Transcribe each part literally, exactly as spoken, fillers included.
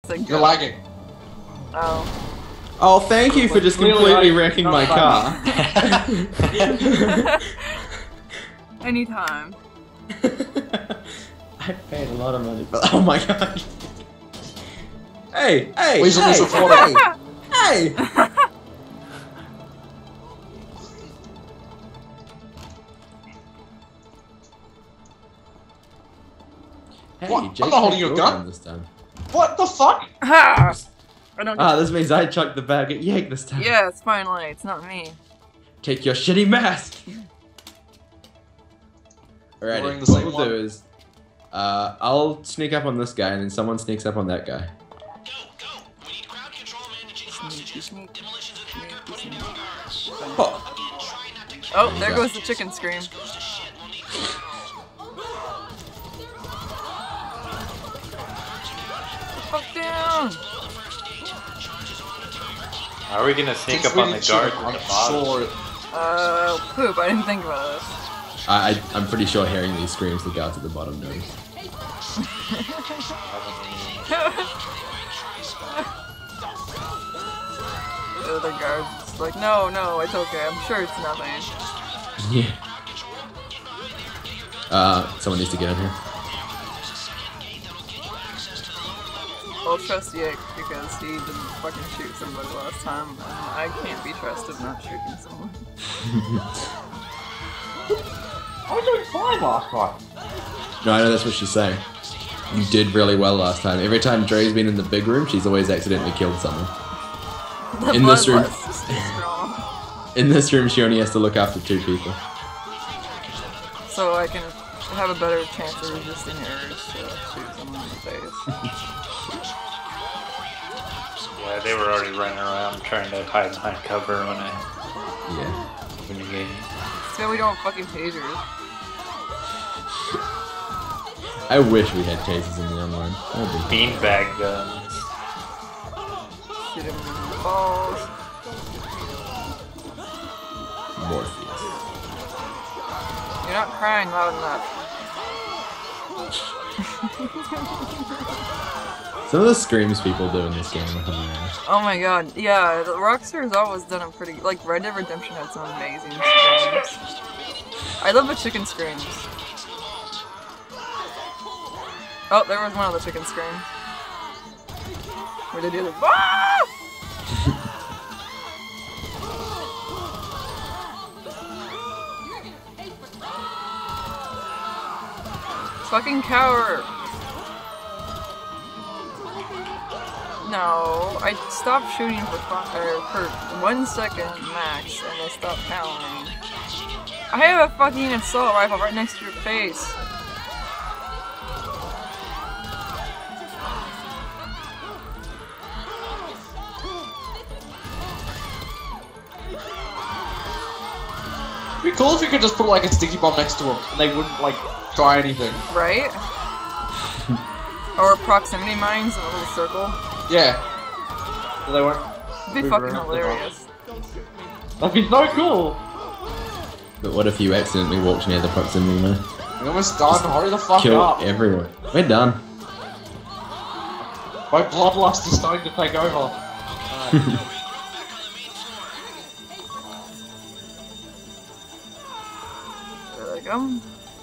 Like, You're lagging. Oh. Oh, thank you for just completely wrecking my car. Anytime. I paid a lot of money for. Oh my god. Hey, hey, Weasel hey, is a fraud. hey, hey. Hey, What? Jake I'm not holding took your your gun. this time. What the fuck? Ah! I don't Ah, this means I chucked the bag at Yake this time. Yeah, it's finally. It's not me. Take your shitty mask. Wearing Alrighty, the what same we'll one. do is, uh, I'll sneak up on this guy, and then someone sneaks up on that guy. Go, go. We need crowd control managing Sneaky, sneak. demolitions of Sneaky, backup sneak. guards. Oh. Again, try not to kill Oh, There there you goes go. the chicken scream. goes to shit. We'll need Fuck down! How are we gonna sneak Since up we on the didn't guard shoot, at I'm the bottom? sure. Uh, poop. I didn't think about this. I, I, I'm pretty sure hearing these screams, the guards at the bottom knows. The other guard's like, no, no, it's okay. I'm sure it's nothing. Yeah. Uh, someone needs to get in here. I'll trust Yake because he didn't fucking shoot somebody last time, and I can't be trusted not shooting someone. I was doing fine last time. No, I know that's what she's saying. You did really well last time. Every time Dre's been in the big room, she's always accidentally killed someone. The In this room- bloodlust is too strong. In this room, she only has to look after two people. So I can have a better chance of resisting the urge to shoot someone in the face. Yeah, they were already running around trying to hide behind cover when I Yeah. when you gave me. So we don't have fucking tasers. I wish we had tasers in the online. That would be Beanbag guns. Shoot him in the balls. Morpheus. You're not crying loud enough. Some of the screams people do in this game are hilarious. Oh my god, yeah, the Rockstar's always done a pretty, like, Red Dead Redemption had some amazing screams. I love the chicken screams. Oh, there was one of the chicken screams. Where they do the ah! Fucking cower! No, I stopped shooting for, or for one second max, and they stopped counting. I have a fucking assault rifle right next to your face. It'd be cool if you could just put like a sticky bomb next to them and they wouldn't like try anything. Right? Or proximity mines in a little circle. Yeah. So they won't. It'd be move fucking around. hilarious. That'd be so cool. But what if you accidentally walked near the proximity mine? We almost done. Hurry the fuck Kill up. everyone. We're done. My bloodlust is starting to take over. There they go.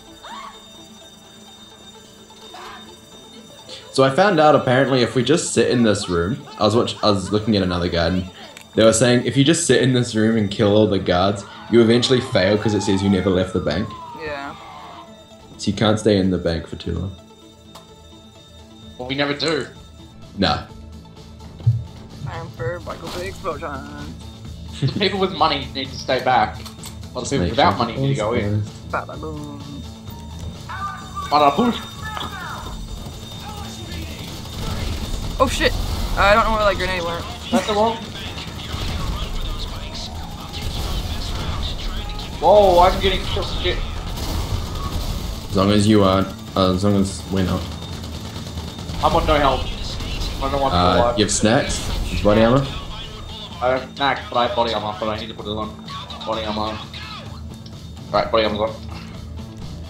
So I found out apparently if we just sit in this room, I was watch, I was looking at another guide, and they were saying if you just sit in this room and kill all the guards, you eventually fail because it says you never left the bank. Yeah. So you can't stay in the bank for too long. Well, we never do. Nah. Time for Michael Bay explosion. The people with money need to stay back. While the people Make without sure money need to go in. Ba ba boom. Bada push. Oh shit! I don't know where that grenade went. That's the wrong. Whoa, I'm getting killed shit. As long as you aren't, uh, as long as we're not. I'm on no health. I don't want to Uh, alive. you have snacks? Body armor? I have snacks, but I have body armor, but I need to put it on. Body armor. Right, body armor's on.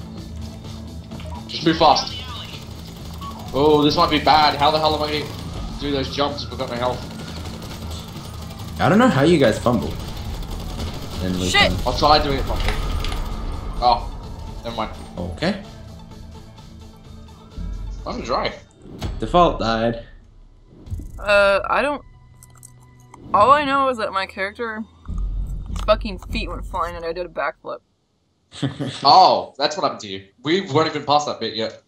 Just move fast. Oh, this might be bad. How the hell am I getting... do those jumps if we've got no health. I don't know how you guys fumble. And we Shit! can- I'll try doing it properly. Oh, never mind. Okay. I'm dry. Default died. Uh, I don't... All I know is that my character... His fucking feet went flying and I did a backflip. Oh, that's what happened to you. We weren't even past that bit yet.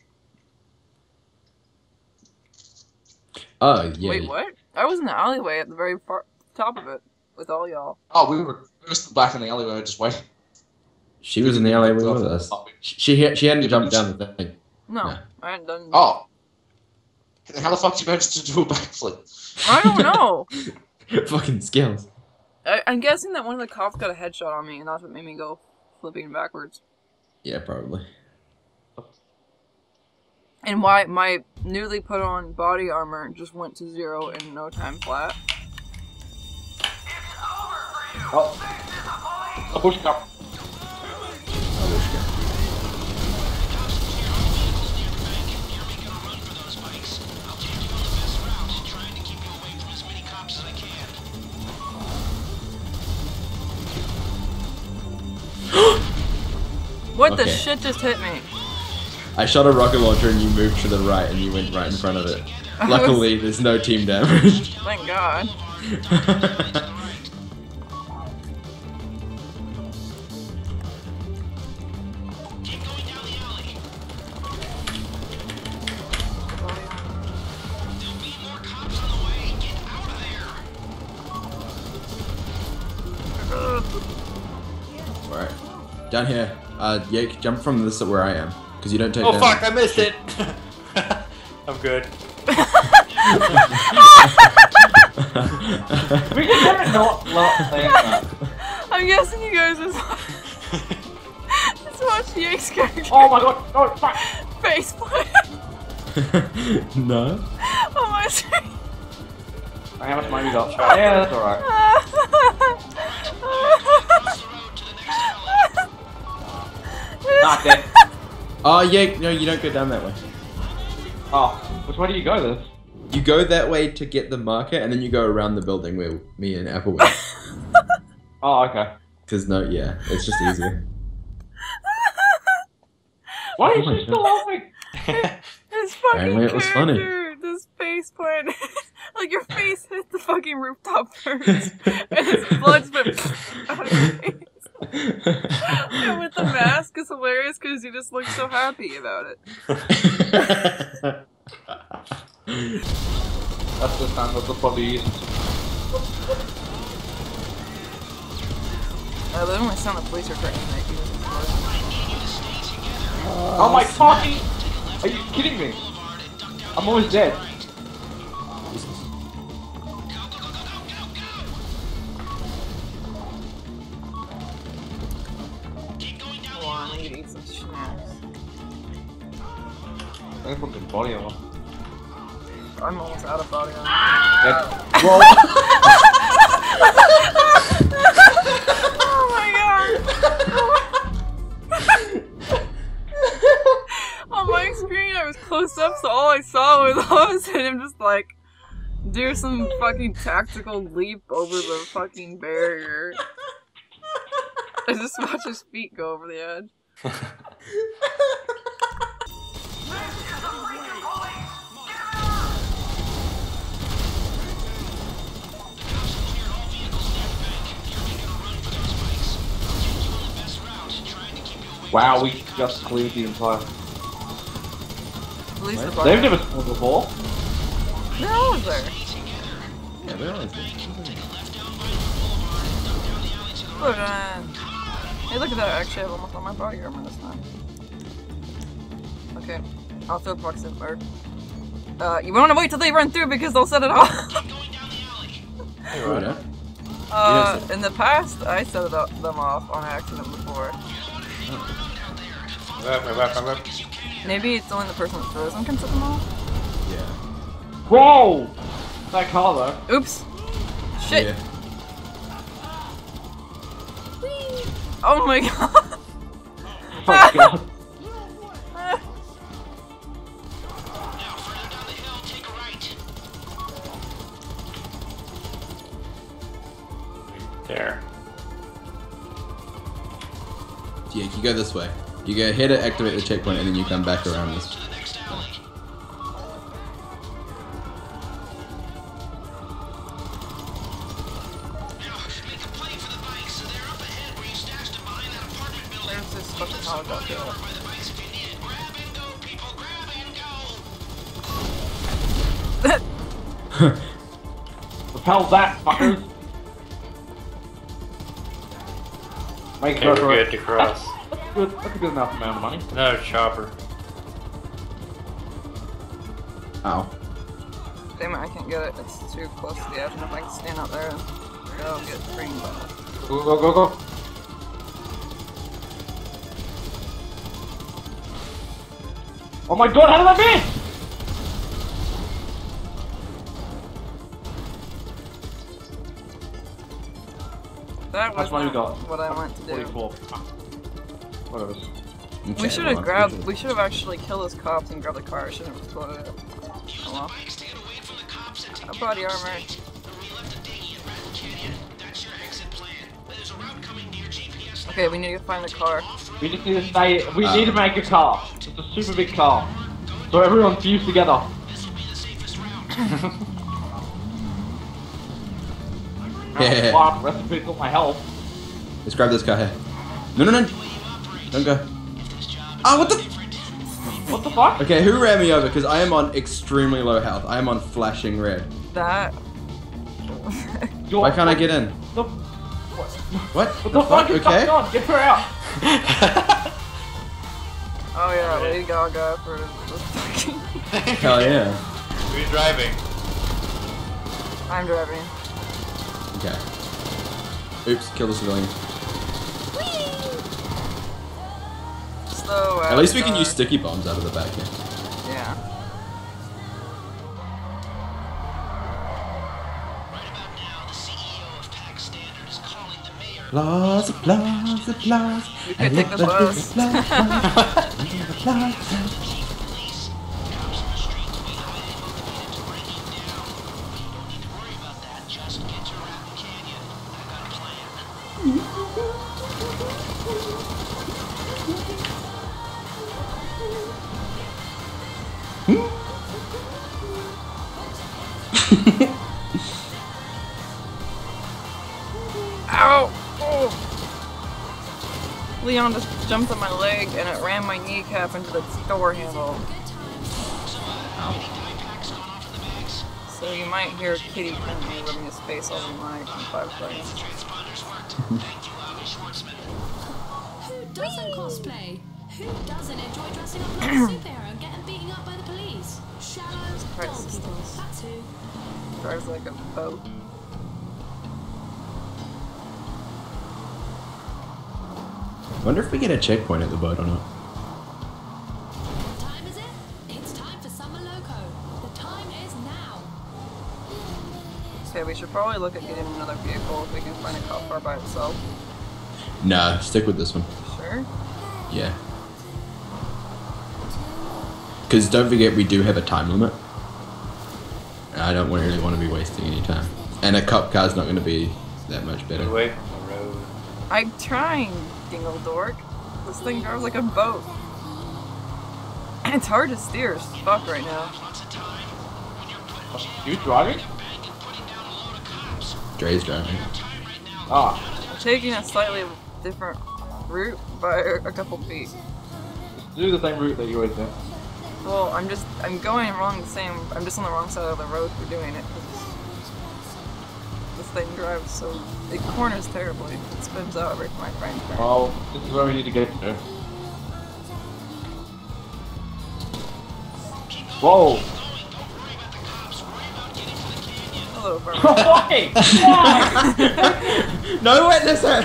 Oh, yeah. Wait, what? I was in the alleyway at the very far top of it with all y'all. Oh, we were, we were still back in the alleyway, just waiting. She was in the alleyway with us. She she, she hadn't jumped down the thing. No, No. I hadn't done... Oh. How the fuck did you manage to do a backflip? I don't know. Fucking skills. I, I'm guessing that one of the cops got a headshot on me and that's what made me go flipping backwards. Yeah, probably. And why my newly put on body armor just went to zero in no time flat. Oh. A bush cop. What the Okay. shit just hit me? I shot a rocket launcher and you moved to the right and you went right in front of it. I Luckily, there's no team damage. Thank God. Keep going down the alley. There'll be more cops on the way. Get out of there. Alright. Down here. Uh, Yake, jump from this where I am. Because you don't take Oh damage. fuck, I missed it! I'm good. We can not not say that. I'm guessing you guys just, just watched Yake's character Oh my god, no, fuck! face plant No. on my screen. I have much money we got. Yeah, that's alright. Not dead. Oh, Yake, no, you don't go down that way. Oh, which way do you go then? You go that way to get the marker, and then you go around the building where me and Apple went. Oh, okay. Because, no, yeah, it's just easier. Why Oh is my she still laughing? His fucking Apparently it was funny. character, this face plant, like your face hit the fucking rooftop first, and his blood spit out of your face. And with the mask is hilarious because he just looks so happy about it. That's the sound of the police. Uh, the only sound the police are threatening that you. Oh my fucking! Are you kidding me? I'm almost dead. Come on, I need to eat some snacks. I think I'm body armor. I'm almost out of body armor. Dead. Roll! Oh my god! On my screen, I was close up, so all I saw was all of a sudden him just like do some fucking tactical leap over the fucking barrier. I just watched his feet go over the edge. Wow, we just cleared the entire. At least the They've body. never spawned before. They're always there. Yeah, they're always there. Look at Hey, look at that. I actually have almost all my body armor this time. Okay, I'll throw proximate mode. Uh, you want to wait till they run through because they'll set it off. Oh, no. Uh, in the past, I set it up, them off on accident before. Back, back, back, back. Maybe it's only the person that frozen can set them off? Yeah. Whoa! That car though. Oops. Shit. Yeah. Oh my god. Oh my god. Now, further down the hill, take a right. There. Yeah, you go this way. You go here to activate the checkpoint, and then you come back around this. To the next alley. Now, make a play for the bikes, so they're up ahead where you stashed them behind that apartment building. There's this fucking helicopter. By the bikes if you need it. Grab and go, people, grab and go. Repel that, fuckers! Make Okay, go we're for good it. to cross. That's good. That's a good enough amount of money. Another chopper. Ow. Damn it, I can't get it. It's too close to the edge, and if I can stand out there, I'll get green ball. Go, go, go, go. Oh my god, how did I miss? That How much money we wasn't got? what I meant to do. forty-four. Whatever. Okay, We should well, have grabbed. we should- We should have actually killed those cops and grabbed the car. I shouldn't have exploded it. Oh well. Bikes to get away from the cops and to Uh, body armor. we left the dinghy in Rattle Canyon. That's your exit plan. There's a route coming to your G P S. Okay, we need to find the car. We just need to stay. We Uh. need to make a car. It's a super big car. So everyone fuse together. This will be the safest route. Yeah. Wow, recipe for my health. Let's grab this car here. No, no, no. Don't go. Ah, what the? What the fuck? Okay, who ran me over? Because I am on extremely low health. I am on flashing red. That. Your- Why can't I get in? The, What? what the fuck is Okay. going on? Get her out. Oh yeah, Lady Gaga for the fucking. Hell yeah. Who's driving? I'm driving. Okay. Oops, kill the civilian. Slow. At least we can car. use sticky bombs out of the back here. Yeah. Right about now, the C E O of Pack Standard is calling the mayor. Applause, applause, applause. We could take the bus. Chief of police. Cops on the street will be highly motivated to bring you down. Don't need to worry about that. Just get to Rattle Canyon. I got a plan. Ow! Oh. Leon just jumped on my leg and it ran my kneecap into the door handle. So you might hear Kitty currently rubbing his face over my five seconds. Transponders worked. Thank you, Avi Schwartzman. Who doesn't cosplay? Who doesn't enjoy dressing up like a superhero and getting beaten up by the police? Shallow, Right, dull people. systems. That's who. Drives like a boat. Wonder if we get a checkpoint at the boat or not. What time is it? It's time for Summer Loco. The time is now. Okay, we should probably look at getting another vehicle if we can find a cop car by itself. Nah, stick with this one. Sure. Yeah. Because don't forget, we do have a time limit. And I don't really want to be wasting any time. And a cop car's not going to be that much better. Away from the road. I'm trying, dingle dork. This thing drives like a boat. And it's hard to steer as fuck right now. You driving? Dre's driving. Ah, I'm taking a slightly different route by a couple feet. do the same route that you always do. Well, I'm just, I'm going wrong the same, I'm just on the wrong side of the road for doing it. 'Cause this thing drives so, it corners terribly. It spins out every time I try and turn. Well, this is where we need to get to. Whoa! Hello, Barbara. Why? Why? No witnesses!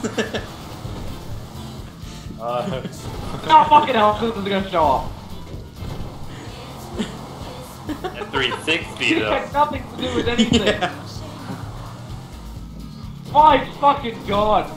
Uh, No fucking hell, this is gonna show up. at three sixty It though. had nothing to do with anything. My fucking god.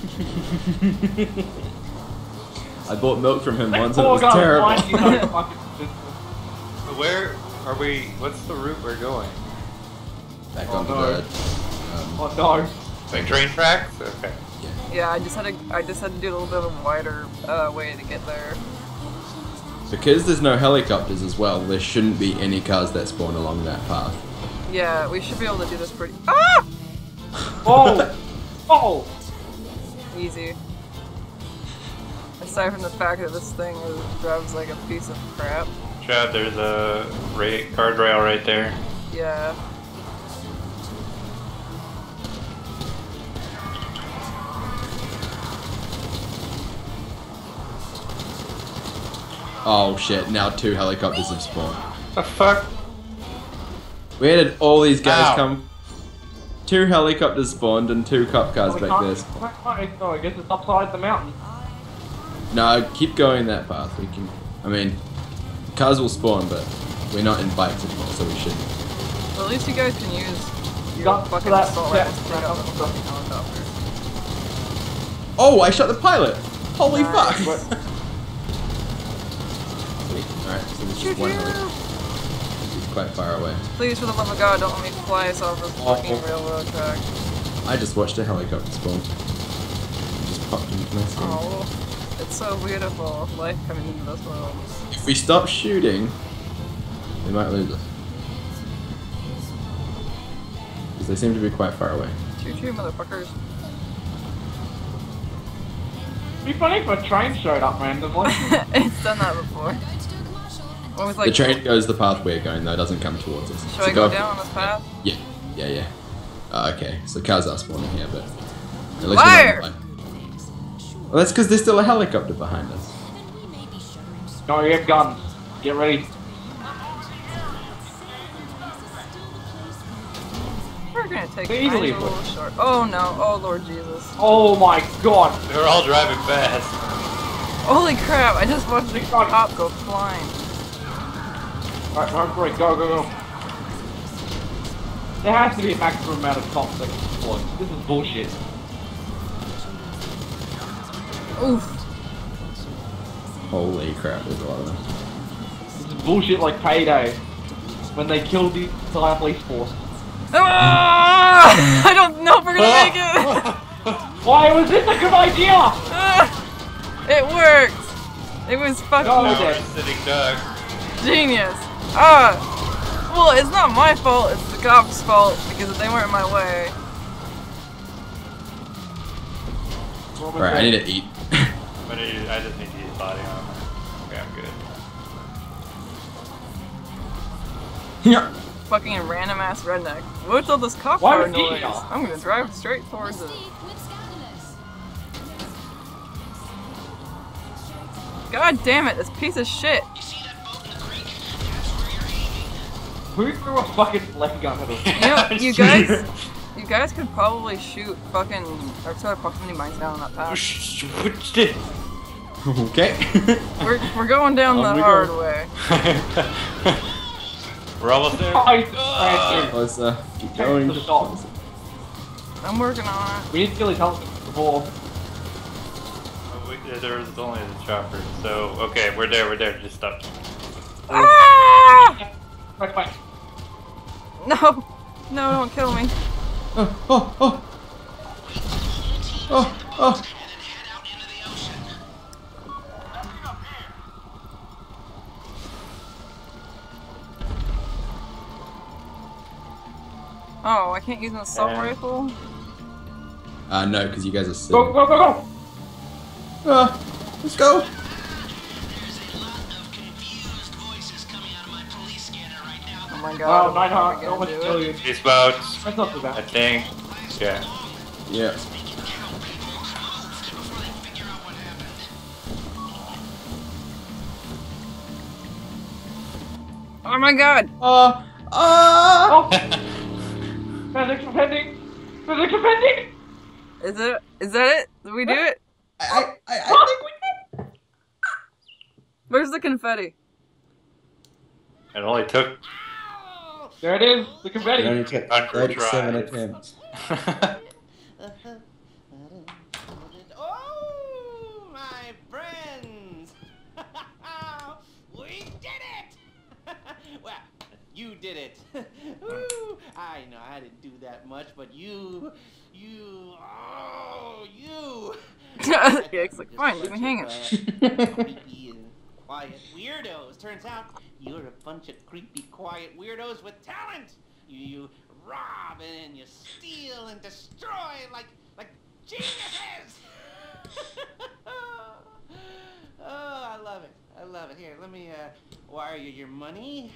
I bought milk from him That once and it poor was guy terrible. finding no fucking business. Where are we? What's the route we're going? Back Oh, on the no. bird. Oh no. Like train tracks? Okay. Yeah, I just had to. I just had to do a little bit of a wider uh, way to get there. Because there's no helicopters as well, there shouldn't be any cars that spawn along that path. Yeah, we should be able to do this pretty. Ah! Oh! Oh! Easy. Aside from the fact that this thing is, drives like a piece of crap. Chad, there's a ra guardrail right there. Yeah. Oh shit, now two helicopters have spawned. The fuck? Where did all these guys Ow. come? Two helicopters spawned and two cop cars Oh, we back can't- there. can't- Oh, I guess it's upside the mountain. No, keep going that path. We can. I mean, cars will spawn, but we're not in bikes anymore, so we should. Well, at least you guys can use your Got fucking that- assault that- rifles to take out the fucking helicopter. Oh, I shot the pilot! Holy Nice. fuck! Sweet. Alright, so there's just one helicopter. He's quite far away. Please, for the love of God, don't let me fly us off this Oh. fucking railroad track. I just watched a helicopter spawn. It just popped into my screen. Oh, it's so beautiful. Life coming into this world. If we stop shooting, we might lose us. Because they seem to be quite far away. Choo choo, motherfuckers. It'd be funny if a train showed up randomly. It's done that before. What was like? The train goes the path we're going though, it doesn't come towards us. Should So I go down on this path? Yeah, yeah, yeah. Uh, okay, so cars are spawning here, but at least Fire! we're not in the line. Well, that's because there's still a helicopter behind us. No, you have guns. Get ready. We're gonna take They a easily little short. Oh no! Oh Lord Jesus! Oh my god. They're all driving fast. Holy crap! I just watched the God. cop go flying. Alright, run for it. Go, go, go. There has to be a maximum amount of cops that can explode. This is bullshit. Oof! Holy crap, there's a lot of them. This is bullshit like Payday. When they killed the entire police force. Ah! I don't know if we're gonna make it. Why was this a good idea? Ah! It worked. It was fucking No, Now okay. we're sitting duck. genius. Ah! Well, it's not my fault. It's the cops' fault because they weren't in my way. Alright, I need to eat. But it, I just need to use body armor. Okay, I'm good. Yeah. Fucking random ass redneck. What's all this cop Why car would he noise? know? I'm gonna drive straight towards it. God damn it! This piece of shit. You see that boat in the creek? That's where you're aiming. Who threw a fucking flame gun at us? You know, you guys, you guys could probably shoot fucking or throw proximity mines down on that path. Okay. We're we're going down On the we go. hard way. We're almost there. I Let's uh, keep going. to stop. I'm working on it. We need to kill his helicopter before. Oh, we, there was only the chopper. So, okay, we're there, we're there. Just stop. Ah! Right, right. No, no, don't kill me. Oh, oh, oh. Oh, oh. And then head out into the ocean. Oh, I can't use an assault Uh. rifle. Uh, no, because you guys are sick. Go, go, go, go! Ah, let's go. There's a lot of confused voices coming out of my police scanner right now. Oh my Oh, god. Nighthawk, am I no gonna one to do kill it? you. These boats, That's not too I bad. think. Yeah. Yeah. Before they figure out what happened. Oh my god. Uh, uh. Oh! Physics are pending! Physics are pending! Is it? Is that it? Did we do it? I, I, I, I think we did. Where's the confetti? It only took There it is, the confetti! It only took Hundred thirty-seven tries. attempts. Oh, my friends! We did it! Well, you did it. Ooh, I I know I didn't do that much, but you, you, oh, you. Yake's like, fine, leave me hanging. Uh, creepy and quiet weirdos. Turns out you're a bunch of creepy, quiet weirdos with talent. You, you rob and you steal and destroy like, like geniuses. Oh, I love it. I love it. Here, let me uh, wire you your money.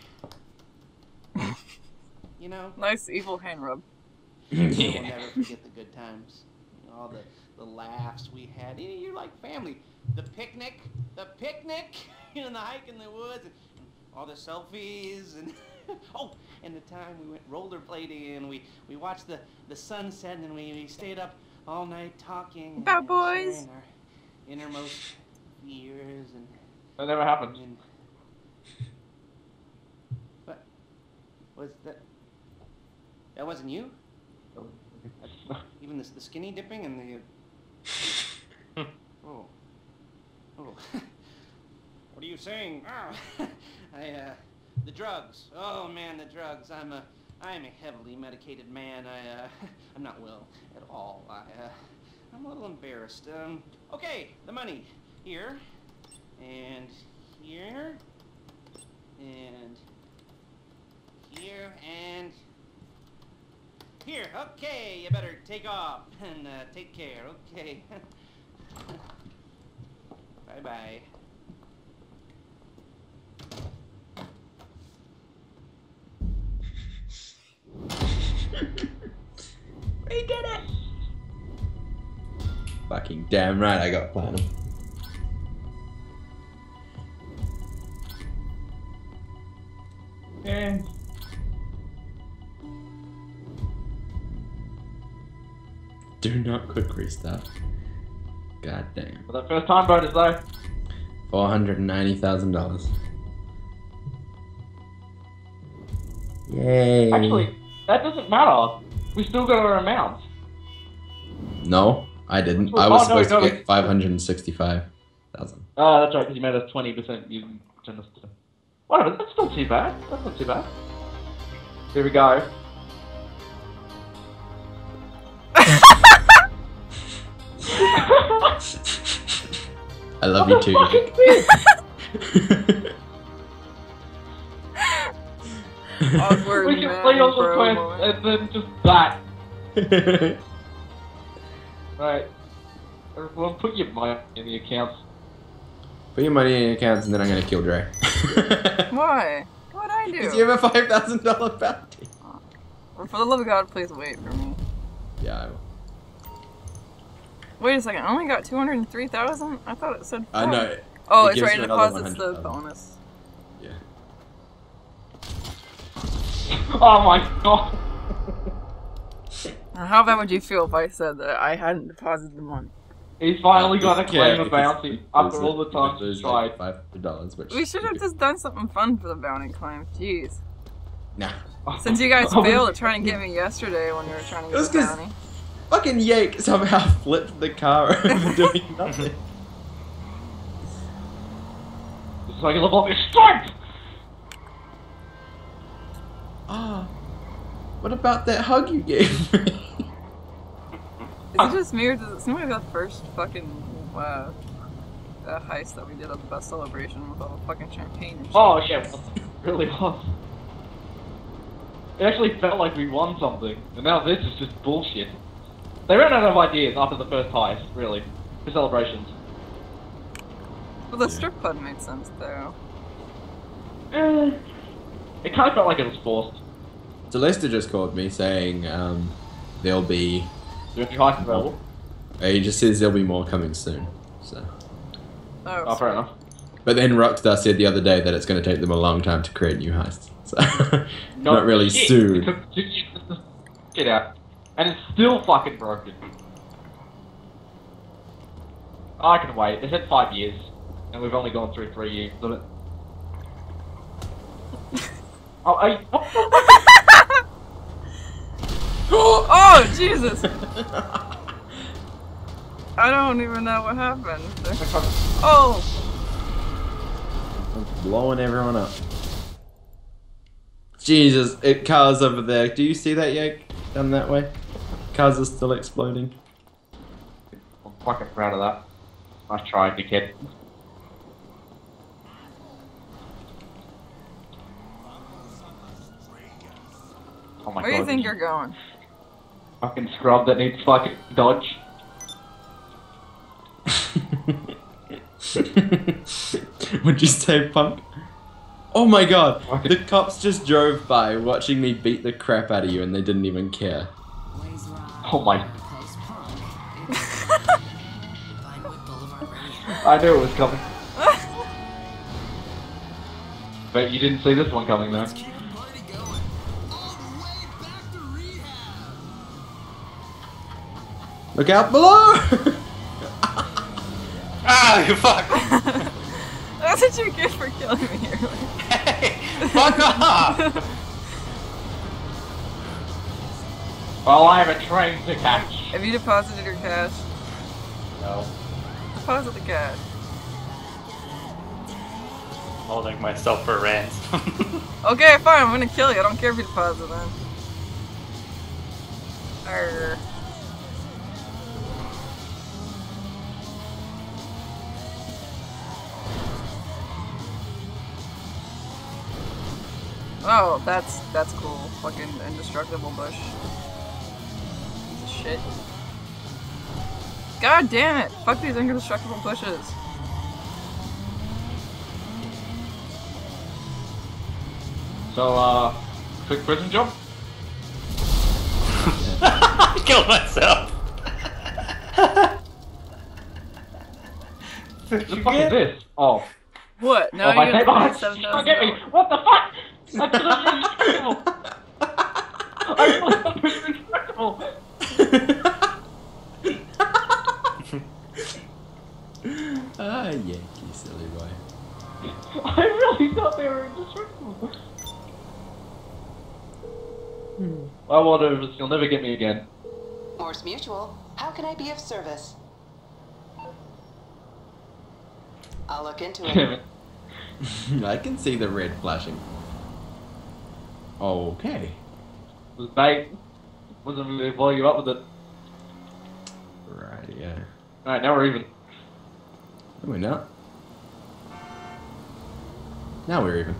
You know, Nice evil hand rub. we'll never forget the good times. You know, all the, the laughs we had. You know, you're like family. The picnic, the picnic, you know, the hike in the woods, and all the selfies, and oh, and the time we went rollerblading, and we, we watched the, the sunset, and we, we stayed up all night talking. Bad and boys. sharing our innermost fears and... That never happened. and what? Was that... That wasn't you? Even the, the skinny dipping and the... Oh. Oh. What are you saying? Oh. I, uh... The drugs. Oh, man, the drugs. I'm a... I am a heavily medicated man. I, uh... I'm not well at all. I, uh... I'm a little embarrassed. Um... Okay, the money. Here. And... Here. And... Here. And... Here, okay, you better take off and uh, take care, okay. Bye-bye. We did it! Fucking damn right I got platinum. Yeah. Do not quick restart. God damn. For the first time bonus though. Four hundred and ninety thousand dollars. Yay! Actually, that doesn't matter. We still got our amount. no, I didn't. Oh, I was no, supposed no, to no. get five hundred and sixty-five thousand. Oh, that's right, because you made us twenty percent. You turned us to... Whatever, that's not too bad. That's not too bad. Here we go. I love you too. Fucking thing. Awkward We can man play all the bro quests moment. and then just that. Right. Everyone, put your money in the accounts. Put your money in your accounts and then I'm gonna kill Dre. Why? What'd I Because do? you have a five thousand dollar bounty. Well, for the love of God, please wait for me. Yeah, I will. Wait a second, I only got two hundred three thousand? I thought it said I four. know. Oh, It it's gives right you in another deposits, the one hundred thousand. bonus. Yeah. Oh my god. Now, how bad would you feel if I said that I hadn't deposited the money? He's finally gonna claim a because bounty it after was all the like- times it was he's like tried. five hundred dollars, which We should have just done something fun for the bounty climb. Jeez. Nah. Since you guys failed at trying to get me yesterday when we were trying to It get was the 'cause- bounty. Fucking Yake somehow flipped the car over doing nothing. It's like a level of strength! Ah. What about that hug you gave me? Is it just me or does it seem like the first fucking uh, uh, heist that we did at the best celebration with all the fucking champagne and shit? Oh yeah, it really was. It actually felt like we won something, and now this is just bullshit. They ran out of ideas after the first heist, really, for celebrations. Well, the strip club made sense though. Eh, it kind of felt like it was forced. So Lester just called me saying um, there'll be. Do you heist available? Uh, he just says there'll be more coming soon. So. Oh, Oh, fair enough. But then Rockstar said the other day that it's going to take them a long time to create new heists. So not really shit. soon. It took two years to get out, and it's still fucking broken. I can wait. They said five years, and we've only gone through three years of it. Oh, are you, what the Oh, Jesus! I don't even know what happened. fuck? Oh! Blowing everyone up. Jesus, it cars over there. Do you see that, Yake? Down that way? Cars are still exploding. I'm fucking proud of that. Nice try, dickhead. Oh my Where do god. you think you're going? Fucking scrub that needs fucking dodge. Would you say, punk? Oh my god, Fucking- the cops just drove by watching me beat the crap out of you and they didn't even care. Oh my. I knew it was coming. But you didn't see this one coming though. Look out below! Ah, you fuck! That's what you get for killing me here. Hey, fuck off! Well, I have a train to catch. Have you deposited your cash? No. Deposit the cash. Holding myself for ransom. Okay, fine, I'm gonna kill you. I don't care if you deposit then. Arr. Oh, that's that's cool. Fucking indestructible bush. Piece of shit. God damn it! Fuck these indestructible bushes. So, uh, quick prison job? I killed myself. What the fuck is this? Oh. What? No, oh, my you tape. have Oh, to pay seven don't thousand get me! dollars. What the fuck? That's indestructible! I really thought it was indestructible! Ah, yeah, you silly boy. I really thought they were indestructible. I wonder if you'll never get me again. Morse Mutual, how can I be of service? I'll look into Damn it. it. I can see the red flashing. Okay. It was bait. Wasn't really blow you up with it. Right, yeah. Alright, now we're even. No, we're not. Now we're even.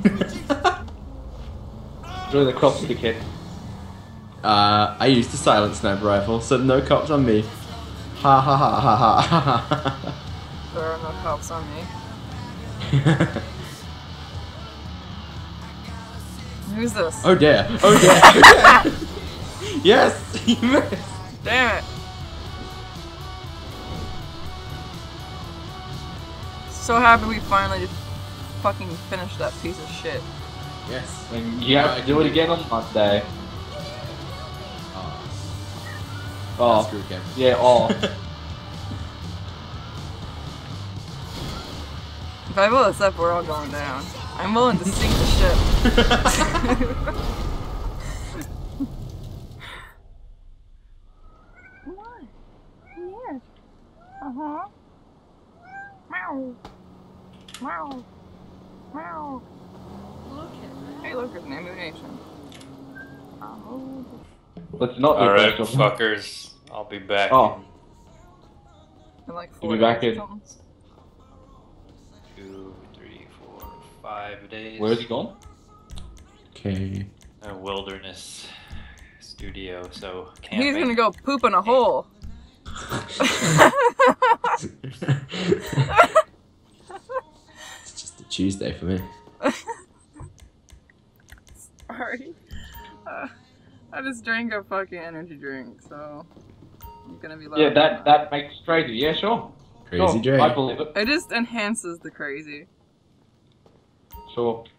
Really the cops with the kid. uh, I used the silent sniper rifle, so no cops on me. Ha ha ha ha ha ha ha. There are no cops on me. Who's this? Oh dear! Oh dear! Yes! You missed! Damn it! So happy we finally fucking finished that piece of shit. Yes. And you have to do it again on Monday. Oh, Oh, screw game. yeah, oh. If I blow this up, we're all going down. I'm willing to sink the ship. What? Yes. Uh-huh. Meow. Meow. Meow. Look at that. Hey, look, it's an ammunition. Oh. Let's not do Alright, first one. fuckers. I'll be back. Oh. In like You'll four be back days or in- something. Two, three, four, five days. Where's he gone? Okay. A wilderness studio, so He's camping. gonna go poop in a hole. It's just a Tuesday for me. Sorry. Uh, I just drank a fucking energy drink, so I'm gonna be loud. Yeah, that that makes crazy. Yeah, sure. Crazy sure. Drake. I believe it. It just enhances the crazy. Sure.